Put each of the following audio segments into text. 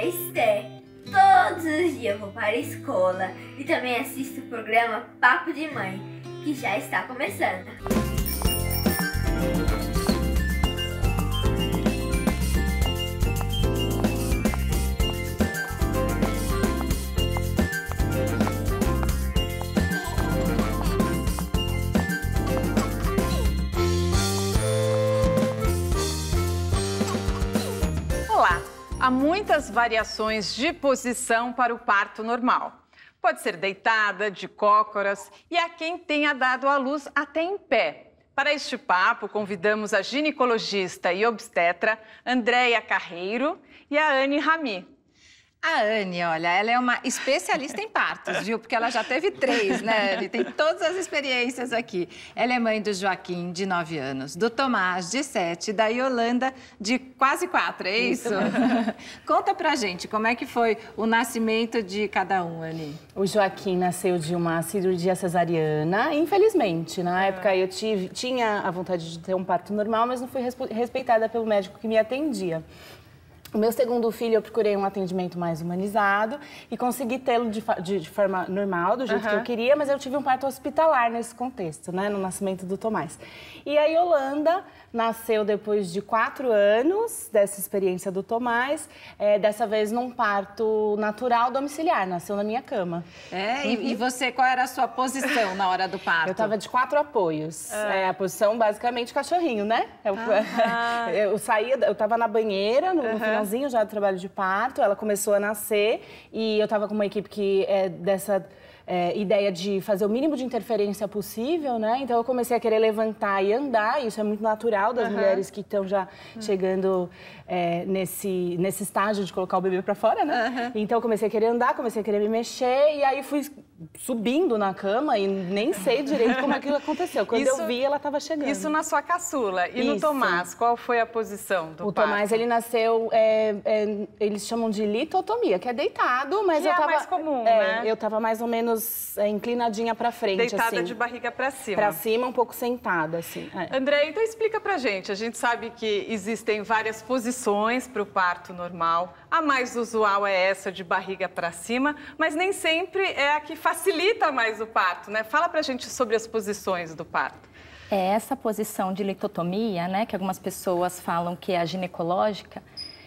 é Esté. Todos os dias eu vou para a escola e também assisto o programa Papo de Mãe, que já está começando. Olá! Há muitas variações de posição para o parto normal. Pode ser deitada, de cócoras e há quem tenha dado à luz até em pé. Para este papo, convidamos a ginecologista e obstetra Andréia Carreiro e a Anne Rami. A Anne, olha, ela é uma especialista em partos, viu? Porque ela já teve 3, né, Anne? Tem todas as experiências aqui. Ela é mãe do Joaquim, de 9 anos, do Tomás, de 7, da Yolanda, de quase 4, é isso? Conta pra gente, como é que foi o nascimento de cada um, Anne? O Joaquim nasceu de uma cirurgia cesariana, infelizmente. Na época eu tinha a vontade de ter um parto normal, mas não fui respeitada pelo médico que me atendia. O meu segundo filho, eu procurei um atendimento mais humanizado e consegui tê-lo de forma normal, do jeito que eu queria, mas eu tive um parto hospitalar nesse contexto, né, no nascimento do Tomás. E a Yolanda nasceu depois de 4 anos dessa experiência do Tomás, dessa vez num parto natural domiciliar, nasceu na minha cama. E você, qual era a sua posição na hora do parto? Eu tava de 4 apoios, a posição basicamente cachorrinho, né? Eu saía, eu tava na banheira, no finalzinho já do trabalho de parto, ela começou a nascer e eu tava com uma equipe que é dessa ideia de fazer o mínimo de interferência possível, né? Então eu comecei a querer levantar e andar, isso é muito natural das mulheres que estão já chegando nesse estágio de colocar o bebê para fora, né? Então eu comecei a querer andar, comecei a querer me mexer e aí fui subindo na cama e nem sei direito como aquilo aconteceu. Quando eu vi, ela estava chegando. Isso na sua caçula. E no Tomás, qual foi a posição do parto? O Tomás, ele nasceu, eles chamam de litotomia, que é deitado, mas que eu tava... é mais comum, né? Eu tava mais ou menos inclinadinha pra frente, deitada assim. de barriga pra cima. Pra cima, um pouco sentada, assim. André, então explica pra gente. A gente sabe que existem várias posições para o parto normal. A mais usual é essa de barriga pra cima, mas nem sempre é a que facilita mais o parto, né? Fala pra gente sobre as posições do parto. Essa posição de litotomia, né, que algumas pessoas falam que é a ginecológica,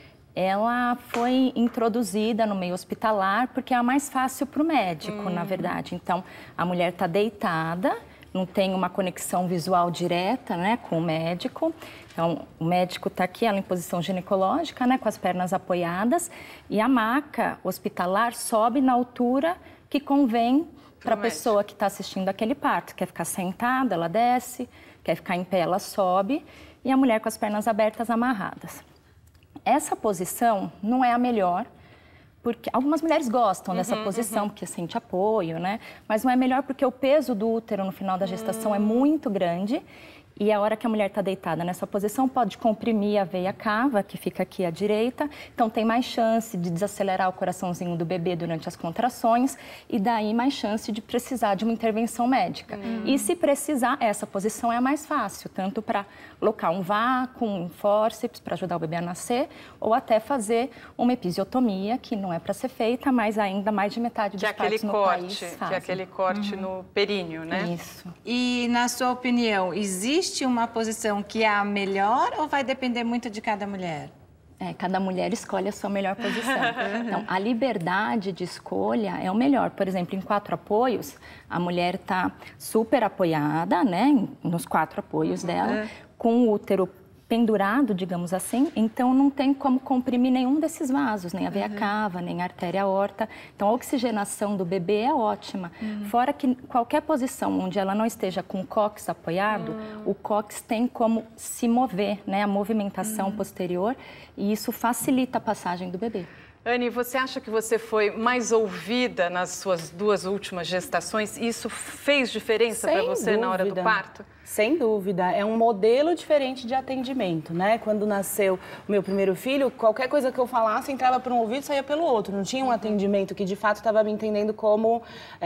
ela foi introduzida no meio hospitalar porque é a mais fácil para o médico, na verdade. Então, a mulher está deitada, não tem uma conexão visual direta, né, com o médico. Então, o médico está aqui, ela em posição ginecológica, né, com as pernas apoiadas, e a maca hospitalar sobe na altura que convém para a pessoa que está assistindo aquele parto. Quer ficar sentada, ela desce, quer ficar em pé, ela sobe, e a mulher com as pernas abertas, amarradas. Essa posição não é a melhor, porque algumas mulheres gostam dessa posição, porque sente apoio, né? Mas não é melhor porque o peso do útero no final da gestação é muito grande e a hora que a mulher está deitada nessa posição pode comprimir a veia cava, que fica aqui à direita, então tem mais chance de desacelerar o coraçãozinho do bebê durante as contrações e daí mais chance de precisar de uma intervenção médica. E se precisar, essa posição é a mais fácil, tanto para alocar um vácuo, um fórceps para ajudar o bebê a nascer, ou até fazer uma episiotomia, que não é para ser feita, mas ainda mais de metade dos partos no país fazem. Que é aquele corte no períneo, né? Isso. E, na sua opinião, existe uma posição que é a melhor ou vai depender muito de cada mulher? Cada mulher escolhe a sua melhor posição. Então, a liberdade de escolha é o melhor. Por exemplo, em 4 apoios, a mulher está super apoiada, né, nos 4 apoios dela, com o útero pendurado, digamos assim, então não tem como comprimir nenhum desses vasos, nem a veia cava, nem a artéria aorta. Então a oxigenação do bebê é ótima. Fora que qualquer posição onde ela não esteja com o cóccix apoiado, o cóccix tem como se mover, né, a movimentação posterior, e isso facilita a passagem do bebê. Anne, você acha que você foi mais ouvida nas suas 2 últimas gestações? Isso fez diferença para você na hora do parto? Sem dúvida, é um modelo diferente de atendimento, né? Quando nasceu o meu primeiro filho, qualquer coisa que eu falasse entrava por um ouvido e saía pelo outro. Não tinha um atendimento que de fato estava me entendendo como...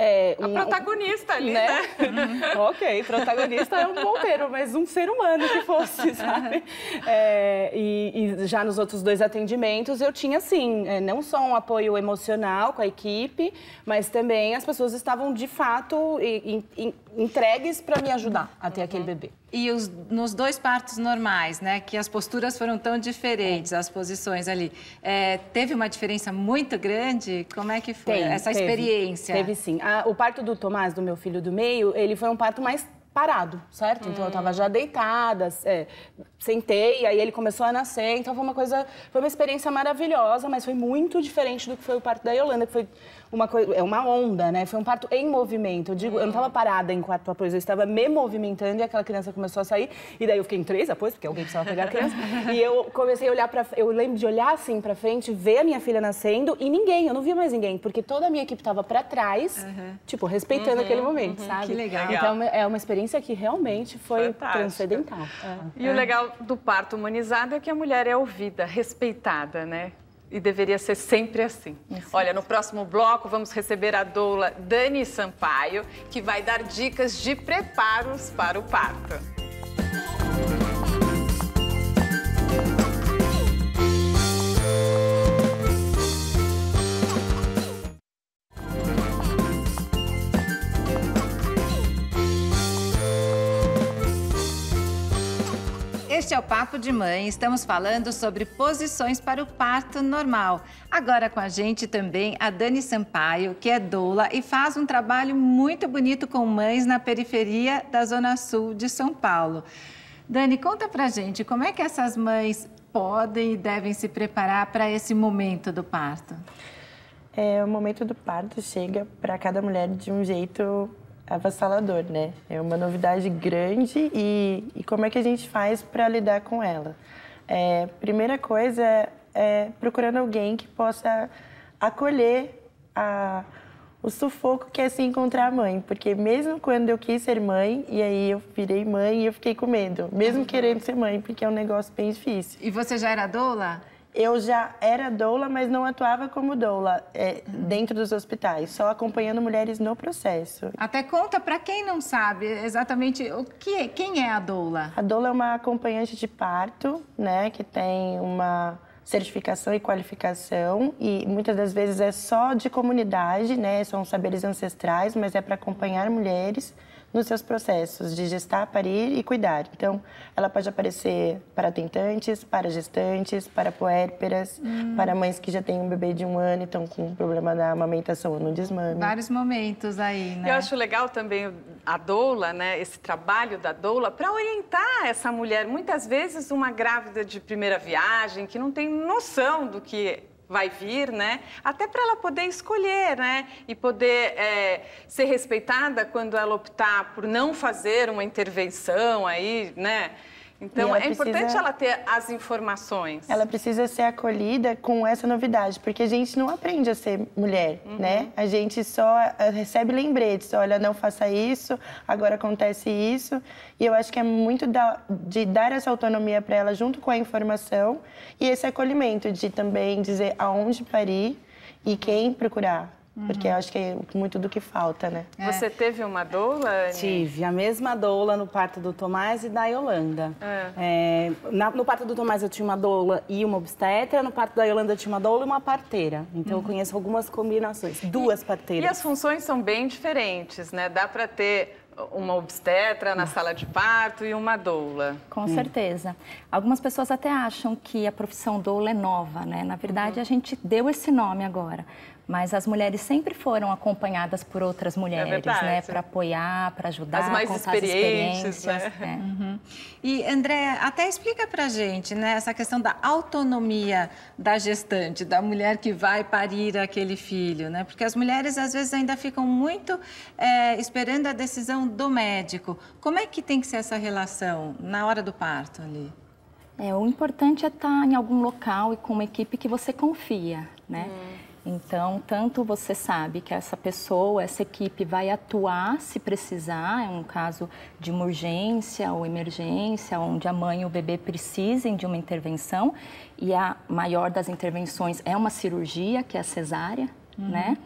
a protagonista ali, né? Ok, protagonista é um bom termo, mas um ser humano que fosse, sabe? E já nos outros 2 atendimentos eu tinha, assim, Não só um apoio emocional com a equipe, mas também as pessoas estavam, de fato, entregues para me ajudar a ter aquele bebê. E nos 2 partos normais, né, que as posturas foram tão diferentes, as posições ali, teve uma diferença muito grande? Como é que foi essa experiência? Teve sim. O parto do Tomás, do meu filho do meio, ele foi um parto mais parado, certo? Então eu tava já deitada, sentei, aí ele começou a nascer, então foi uma experiência maravilhosa, mas foi muito diferente do que foi o parto da Yolanda, que foi uma onda, né? Foi um parto em movimento. Eu não estava parada em 4 apoios, eu estava me movimentando e aquela criança começou a sair. E daí eu fiquei em 3 apoios, porque alguém precisava pegar a criança. E eu comecei a olhar eu lembro de olhar assim pra frente, ver a minha filha nascendo e eu não via mais ninguém, porque toda a minha equipe estava pra trás, tipo, respeitando aquele momento, sabe? Que legal. Então é uma experiência que realmente foi transcendental. E o legal do parto humanizado é que a mulher é ouvida, respeitada, né? E deveria ser sempre assim. Isso. Olha, no próximo bloco vamos receber a doula Dani Sampaio, que vai dar dicas de preparos para o parto. Este é o Papo de Mãe, estamos falando sobre posições para o parto normal. Agora com a gente também a Dani Sampaio, que é doula e faz um trabalho muito bonito com mães na periferia da Zona Sul de São Paulo. Dani, conta pra gente, como é que essas mães podem e devem se preparar para esse momento do parto? O momento do parto chega para cada mulher de um jeito avassalador, né? É uma novidade grande e como é que a gente faz para lidar com ela? Primeira coisa é procurando alguém que possa acolher o sufoco que é se encontrar mãe, porque mesmo quando eu quis ser mãe, e aí eu virei mãe e eu fiquei com medo, mesmo querendo ser mãe, porque é um negócio bem difícil. E você já era doula? Eu já era doula, mas não atuava como doula dentro dos hospitais, só acompanhando mulheres no processo. Até conta para quem não sabe exatamente quem é a doula. A doula é uma acompanhante de parto, né, que tem uma certificação e qualificação e muitas das vezes é só de comunidade, né, são saberes ancestrais, mas é para acompanhar mulheres nos seus processos de gestar, parir e cuidar. Então, ela pode aparecer para tentantes, para gestantes, para puérperas, para mães que já têm um bebê de 1 ano e estão com problema na amamentação ou no desmame. Vários momentos aí, né? Eu acho legal também a doula, né, esse trabalho da doula, para orientar essa mulher, muitas vezes uma grávida de primeira viagem, que não tem noção do que vai vir, né? Até para ela poder escolher, né? E poder ser respeitada quando ela optar por não fazer uma intervenção aí, né? Então, é importante ela ter as informações. Ela precisa ser acolhida com essa novidade, porque a gente não aprende a ser mulher, né? A gente só recebe lembretes, olha, não faça isso, agora acontece isso. E eu acho que é muito de dar essa autonomia para ela junto com a informação e esse acolhimento de também dizer aonde parir e quem procurar. Porque eu acho que é muito do que falta, né? Você teve uma doula, Anny? Tive a mesma doula no parto do Tomás e da Yolanda. No parto do Tomás eu tinha uma doula e uma obstetra, no parto da Yolanda eu tinha uma doula e uma parteira. Então eu conheço algumas combinações, 2 parteiras. E as funções são bem diferentes, né? Dá para ter uma obstetra na sala de parto e uma doula. Com certeza. Algumas pessoas até acham que a profissão doula é nova, né? Na verdade, a gente deu esse nome agora. Mas as mulheres sempre foram acompanhadas por outras mulheres, né? Para apoiar, para ajudar, as mais contar experientes, as experiências. né? E, André, até explica pra gente, né, essa questão da autonomia da gestante, da mulher que vai parir aquele filho, né? Porque as mulheres, às vezes, ainda ficam muito esperando a decisão do médico. Como é que tem que ser essa relação na hora do parto ali? O importante é estar em algum local e com uma equipe que você confia, né? Então, tanto você sabe que essa pessoa, essa equipe vai atuar se precisar, é um caso de uma urgência ou emergência, onde a mãe e o bebê precisem de uma intervenção, e a maior das intervenções é uma cirurgia, que é a cesárea, né?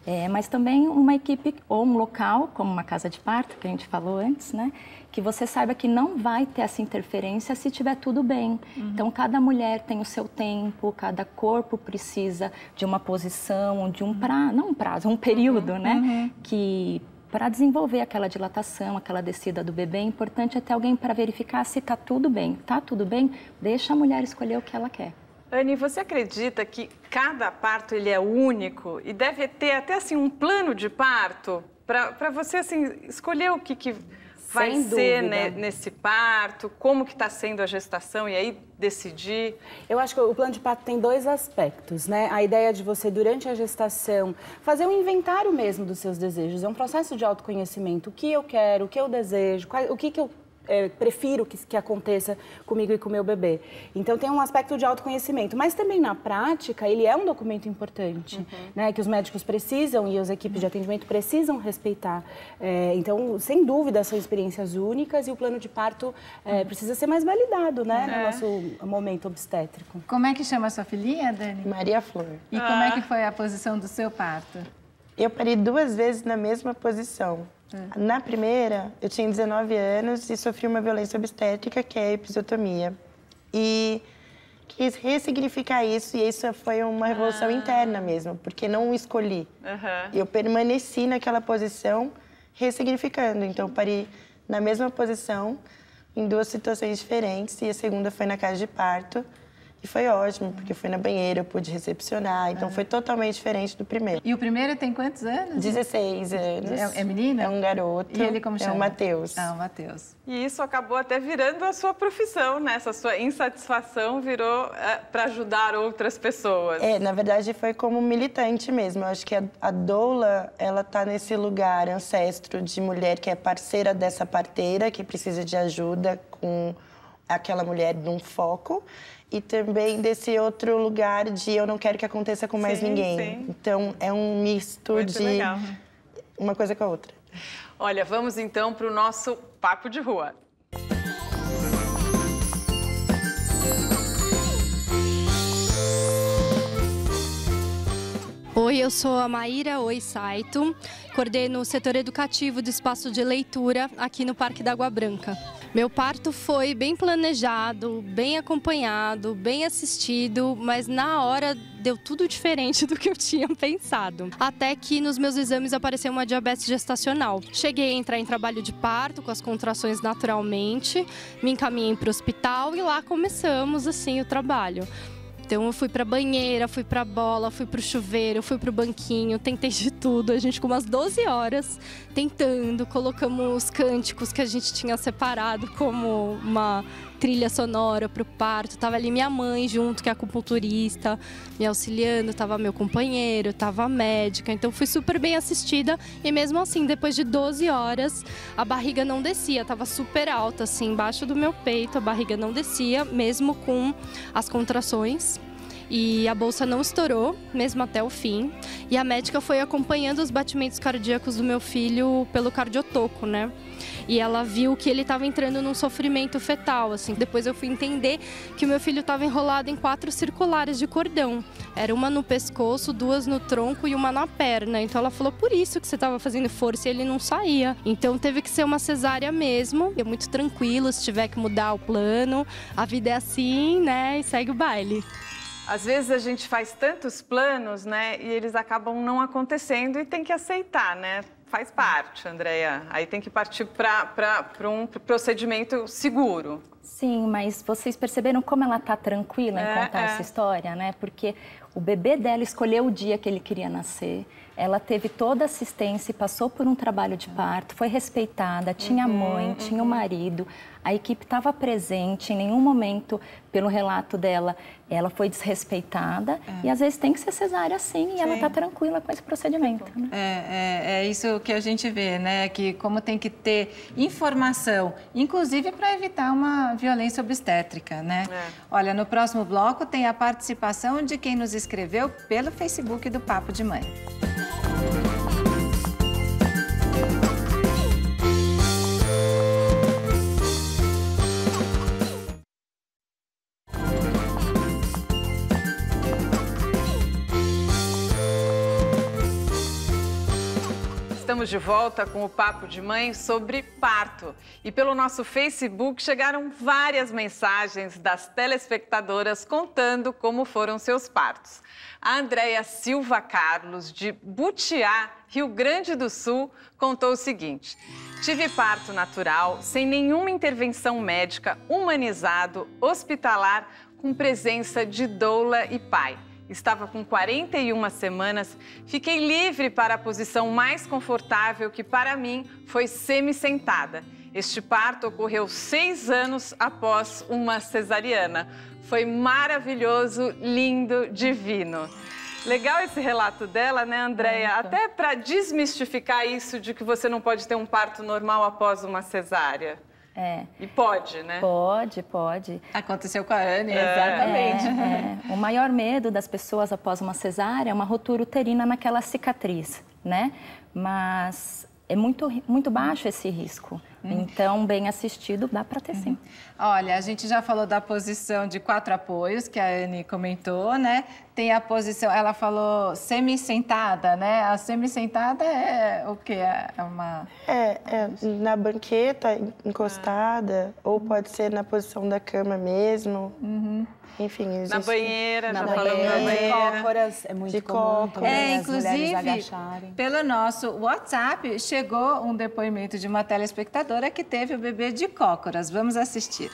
Mas também uma equipe ou um local, como uma casa de parto, que a gente falou antes, né? Que você saiba que não vai ter essa interferência se tiver tudo bem. Então, cada mulher tem o seu tempo, cada corpo precisa de uma posição, de um prazo, não um prazo, um período, né? Que para desenvolver aquela dilatação, aquela descida do bebê, é importante ter alguém para verificar se está tudo bem. Está tudo bem? Deixa a mulher escolher o que ela quer. Anny, você acredita que cada parto ele é único e deve ter até assim um plano de parto para você assim escolher o que vai ser, né, nesse parto, como que está sendo a gestação e aí decidir? Eu acho que o plano de parto tem 2 aspectos, né? A ideia de você, durante a gestação, fazer um inventário mesmo dos seus desejos. É um processo de autoconhecimento. O que eu quero, o que eu desejo, o que eu prefiro que aconteça comigo e com o meu bebê. Então, tem um aspecto de autoconhecimento. Mas também, na prática, ele é um documento importante, né? Que os médicos precisam e as equipes de atendimento precisam respeitar. Então, sem dúvida, são experiências únicas e o plano de parto precisa ser mais validado, né? No nosso momento obstétrico. Como é que chama a sua filhinha, Dani? Maria Flor. E como é que foi a posição do seu parto? Eu parei 2 vezes na mesma posição. Na primeira, eu tinha 19 anos e sofri uma violência obstétrica, que é a episiotomia. E quis ressignificar isso, e isso foi uma revolução interna mesmo, porque não escolhi. Eu permaneci naquela posição, ressignificando. Então, eu parei na mesma posição, em 2 situações diferentes, e a segunda foi na casa de parto. E foi ótimo, porque foi na banheira, eu pude recepcionar, então foi totalmente diferente do primeiro. E o primeiro tem quantos anos? 16 anos. É menina? É um garoto. E ele como chama? É o Matheus. Ah, o Matheus. E isso acabou até virando a sua profissão, né? Essa sua insatisfação virou para ajudar outras pessoas. Na verdade foi como militante mesmo. Eu acho que a doula, ela tá nesse lugar ancestro de mulher que é parceira dessa parteira, que precisa de ajuda com aquela mulher num foco. E também desse outro lugar de eu não quero que aconteça com mais ninguém. Sim. Então, é um misto muito de legal. Uma coisa com a outra. Olha, vamos então para o nosso Papo de Rua. Oi, eu sou a Maíra Saito, coordeno o setor educativo do espaço de leitura aqui no Parque da Água Branca. Meu parto foi bem planejado, bem acompanhado, bem assistido, mas na hora deu tudo diferente do que eu tinha pensado. Até que nos meus exames apareceu uma diabetes gestacional. Cheguei a entrar em trabalho de parto com as contrações naturalmente, me encaminhei para o hospital e lá começamos assim o trabalho. Então eu fui pra banheira, fui pra bola, fui pro chuveiro, fui pro banquinho, tentei de tudo. A gente ficou umas 12 horas tentando, colocamos cânticos que a gente tinha separado como uma trilha sonora pro parto. Tava ali minha mãe junto, que é acupunturista, me auxiliando, tava meu companheiro, tava a médica. Então fui super bem assistida e mesmo assim, depois de 12 horas, a barriga não descia, tava super alta, assim, embaixo do meu peito, a barriga não descia, mesmo com as contrações. E a bolsa não estourou, mesmo até o fim. E a médica foi acompanhando os batimentos cardíacos do meu filho pelo cardiotoco, né? E ela viu que ele estava entrando num sofrimento fetal, assim. Depois eu fui entender que o meu filho estava enrolado em 4 circulares de cordão. Era uma no pescoço, 2 no tronco e uma na perna. Então ela falou, por isso que você estava fazendo força e ele não saía. Então teve que ser uma cesárea mesmo. É muito tranquilo, se tiver que mudar o plano. A vida é assim, né? E segue o baile. Às vezes a gente faz tantos planos, né, e eles acabam não acontecendo e tem que aceitar, né? Faz parte, Andréia. Aí tem que partir para um procedimento seguro. Sim, mas vocês perceberam como ela está tranquila em contar essa história, né? Porque o bebê dela escolheu o dia que ele queria nascer, ela teve toda a assistência e passou por um trabalho de parto, foi respeitada, tinha mãe, tinha o marido, a equipe estava presente, em nenhum momento, pelo relato dela, ela foi desrespeitada e às vezes tem que ser cesárea sim, e ela está tranquila com esse procedimento. Né? É isso que a gente vê, né? Que como tem que ter informação, inclusive para evitar uma violência obstétrica, né? Olha, no próximo bloco tem a participação de quem nos escreveu pelo Facebook do Papo de Mãe. estamos de volta com o Papo de Mãe sobre parto. E pelo nosso Facebook chegaram várias mensagens das telespectadoras contando como foram seus partos. A Andréia Silva Carlos, de Butiá, Rio Grande do Sul, contou o seguinte: tive parto natural, sem nenhuma intervenção médica, humanizado, hospitalar, com presença de doula e pai. Estava com 41 semanas, fiquei livre para a posição mais confortável, que para mim foi semi-sentada. Este parto ocorreu 6 anos após uma cesariana. Foi maravilhoso, lindo, divino. Legal esse relato dela, né, Andréia? Até para desmistificar isso de que você não pode ter um parto normal após uma cesárea. E pode, né? Pode. Aconteceu com a Anne, exatamente. O maior medo das pessoas após uma cesárea é uma rotura uterina naquela cicatriz, né? Mas é muito baixo esse risco. Então, bem assistido, dá para ter sim. Olha, a gente já falou da posição de 4 apoios, que a Anne comentou, né? Tem a posição, ela falou semi-sentada, né? A semi-sentada é o quê? É uma... na banqueta, encostada, ou pode ser na posição da cama mesmo. Enfim, existe... Na banheira, na banheira. Cócoras, é muito comum também as mulheres agacharem. Pelo nosso WhatsApp, chegou um depoimento de uma telespectadora que teve o bebê de cócoras. Vamos assistir.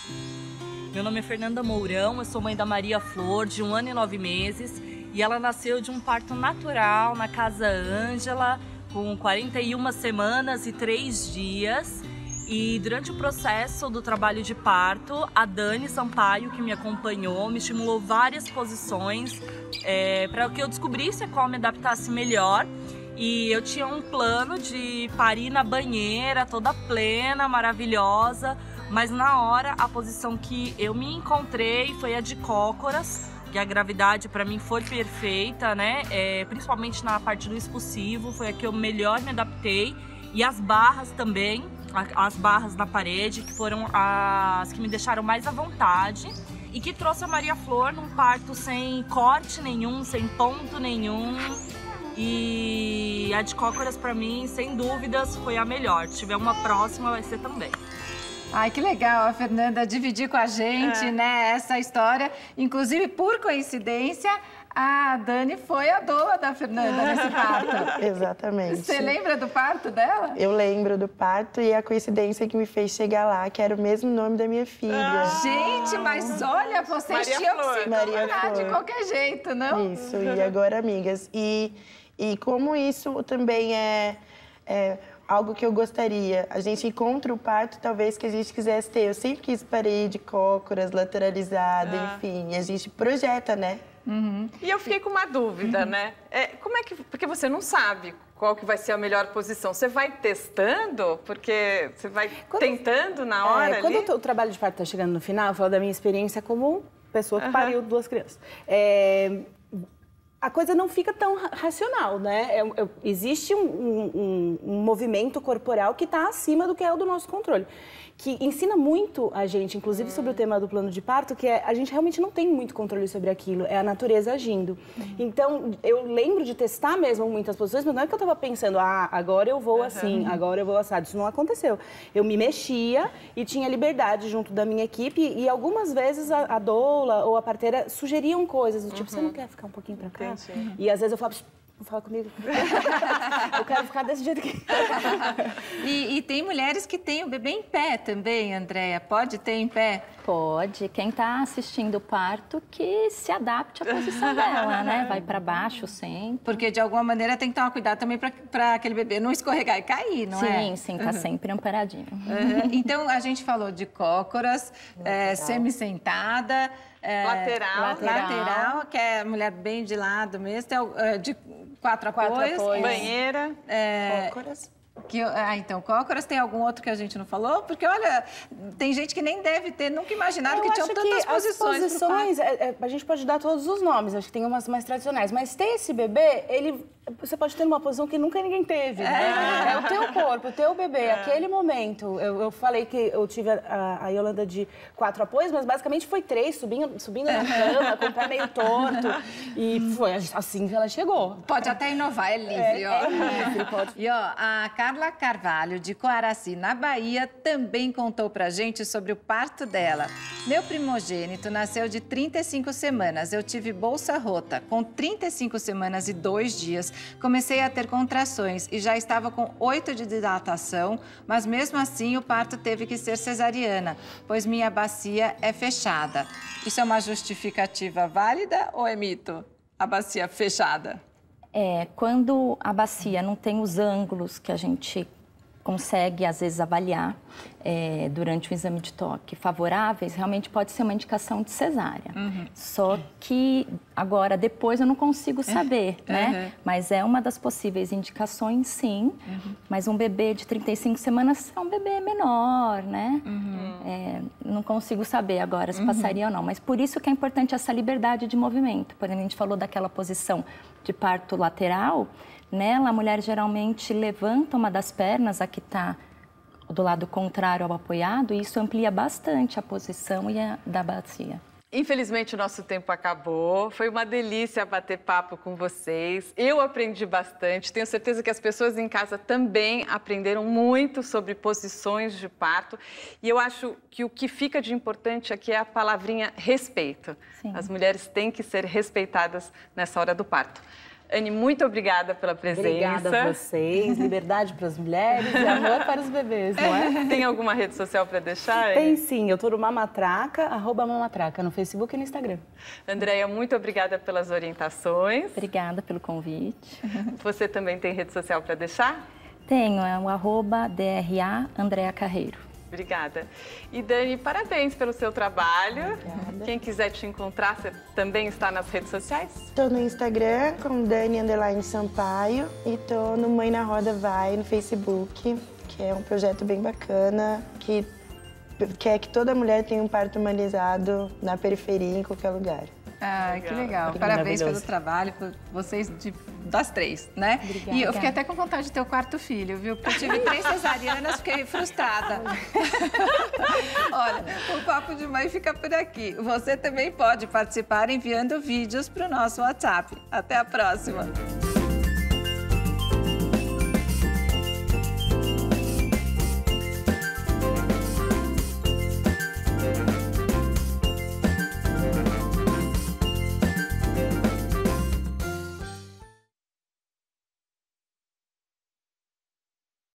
Meu nome é Fernanda Mourão, eu sou mãe da Maria Flor, de 1 ano e 9 meses. E ela nasceu de um parto natural na Casa Ângela, com 41 semanas e 3 dias. E durante o processo do trabalho de parto, a Dani Sampaio, que me acompanhou, me estimulou várias posições para que eu descobrisse qual me adaptasse melhor. E eu tinha um plano de parir na banheira, toda plena, maravilhosa, mas na hora a posição que eu me encontrei foi a de cócoras, que a gravidade para mim foi perfeita, né? Principalmente na parte do expulsivo, foi a que eu melhor me adaptei. E as barras também, as barras na parede, que foram as que me deixaram mais à vontade e que trouxe a Maria Flor num parto sem corte nenhum, sem ponto nenhum. E a de cócoras, para mim, sem dúvidas, foi a melhor. Se tiver uma próxima, vai ser também. Ai, que legal a Fernanda dividir com a gente, né, essa história. Inclusive, por coincidência, a Dani foi a doula da Fernanda nesse parto. Exatamente. Você lembra do parto dela? Eu lembro do parto e a coincidência que me fez chegar lá, que era o mesmo nome da minha filha. Gente, mas olha, vocês tinham que se namorar de qualquer jeito, não? Isso, e agora amigas. E como isso também é algo que eu gostaria. A gente encontra o parto, talvez, que a gente quisesse ter. Eu sempre quis parir de cócoras, lateralizada, enfim. E a gente projeta, né? E eu fiquei com uma dúvida, né? Como é que... Porque você não sabe qual que vai ser a melhor posição. Você vai testando? Porque você vai tentando na hora ali? Quando o trabalho de parto está chegando no final, eu falo da minha experiência como pessoa que pariu 2 crianças. A coisa não fica tão racional, né? Existe um movimento corporal que está acima do que é o do nosso controle, que ensina muito a gente, inclusive sobre o tema do plano de parto, que a gente realmente não tem muito controle sobre aquilo, é a natureza agindo. Então, eu lembro de testar mesmo muitas posições, mas não é que eu estava pensando, agora eu vou assim, agora eu vou assado. Isso não aconteceu. Eu me mexia e tinha liberdade junto da minha equipe e algumas vezes a doula ou a parteira sugeriam coisas, do tipo, você não quer ficar um pouquinho pra cá? E às vezes eu falava, não fala comigo. Eu quero ficar desse jeito aqui. E tem mulheres que têm o bebê em pé também, Andréia. Pode ter em pé? Pode. Quem está assistindo o parto que se adapte à posição dela, né? Vai para baixo sempre. Porque, de alguma maneira, tem que tomar cuidado também para aquele bebê não escorregar e cair, não é? Sim, tá sempre amparadinho. Então, a gente falou de cócoras, semi-sentada, lateral, que é a mulher bem de lado mesmo, de 4 apoios. Banheira, cócoras. Então, cócoras, tem algum outro que a gente não falou? Porque, olha, tem gente que nem deve ter nunca imaginado que tinham tantas posições. As posições, a gente pode dar todos os nomes, acho que tem umas mais tradicionais, mas ter esse bebê, você pode ter uma posição que nunca ninguém teve, né? É o teu corpo, o teu bebê, aquele momento. Eu falei que eu tive a Yolanda de 4 apoios, mas basicamente foi 3, subindo na cama, com o pé meio torto. E foi assim que ela chegou. Pode até inovar, é livre, ó. É livre, pode. E, ó, a Carla Carvalho, de Coaraci, na Bahia, também contou pra gente sobre o parto dela. Meu primogênito nasceu de 35 semanas. Eu tive bolsa rota. Com 35 semanas e 2 dias, comecei a ter contrações e já estava com 8 de dilatação, mas mesmo assim o parto teve que ser cesariana, pois minha bacia é fechada. Isso é uma justificativa válida ou é mito? A bacia fechada? Quando a bacia não tem os ângulos que a gente consegue, às vezes, avaliar durante o exame de toque favoráveis, realmente pode ser uma indicação de cesárea. Só que, agora, depois eu não consigo saber, né? Mas é uma das possíveis indicações, sim. Mas um bebê de 35 semanas é um bebê menor, né? Não consigo saber agora se passaria ou não. Mas por isso que é importante essa liberdade de movimento. Por exemplo, a gente falou daquela posição de parto lateral. Nela, a mulher geralmente levanta uma das pernas, a que está do lado contrário ao apoiado, e isso amplia bastante a posição da bacia. Infelizmente, o nosso tempo acabou. Foi uma delícia bater papo com vocês. Eu aprendi bastante. Tenho certeza que as pessoas em casa também aprenderam muito sobre posições de parto. E eu acho que o que fica de importante aqui é a palavrinha respeito. Sim. As mulheres têm que ser respeitadas nessa hora do parto. Anne, muito obrigada pela presença. Obrigada a vocês. Liberdade para as mulheres e amor para os bebês, não é? Tem alguma rede social para deixar, Anne? Tem sim. Eu tô no Mamatraca, @Mamatraca, no Facebook e no Instagram. Andréia, muito obrigada pelas orientações. Obrigada pelo convite. Você também tem rede social para deixar? Tenho, é o @DRA Andréa Carreiro. Obrigada. E Dani, parabéns pelo seu trabalho. Obrigada. Quem quiser te encontrar, você também está nas redes sociais? Tô no Instagram com Dani_Sampaio e tô no Mãe na Roda Vai no Facebook, que é um projeto bem bacana, que quer que toda mulher tenha um parto humanizado na periferia, em qualquer lugar. Ah, que legal. Que Parabéns pelo maravilhoso. trabalho, por vocês das 3, né? Obrigada. E eu fiquei até com vontade de ter o 4º filho, viu? Porque eu tive 3 cesarianas, fiquei frustrada. Olha, o Papo de Mãe fica por aqui. Você também pode participar enviando vídeos para o nosso WhatsApp. Até a próxima!